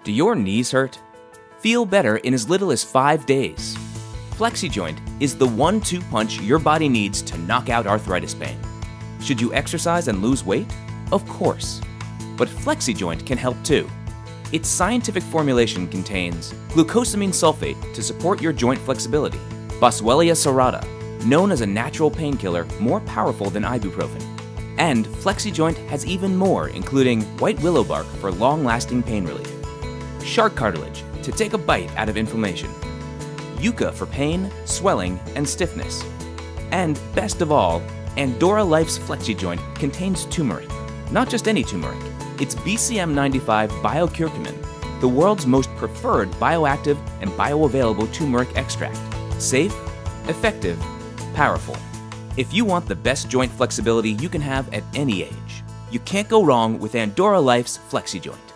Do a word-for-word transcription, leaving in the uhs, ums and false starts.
Do your knees hurt? Feel better in as little as five days. FlexiJoint is the one two punch your body needs to knock out arthritis pain. Should you exercise and lose weight? Of course. But FlexiJoint can help too. Its scientific formulation contains glucosamine sulfate to support your joint flexibility, Boswellia serrata, known as a natural painkiller more powerful than ibuprofen. And FlexiJoint has even more, including white willow bark for long-lasting pain relief, shark cartilage to take a bite out of inflammation, yucca for pain, swelling, and stiffness. And best of all, Andorra Life's FlexiJoint contains turmeric. Not just any turmeric, it's B C M ninety-five Biocurcumin, the world's most preferred bioactive and bioavailable turmeric extract. Safe, effective, powerful. If you want the best joint flexibility you can have at any age, you can't go wrong with Andorra Life's FlexiJoint.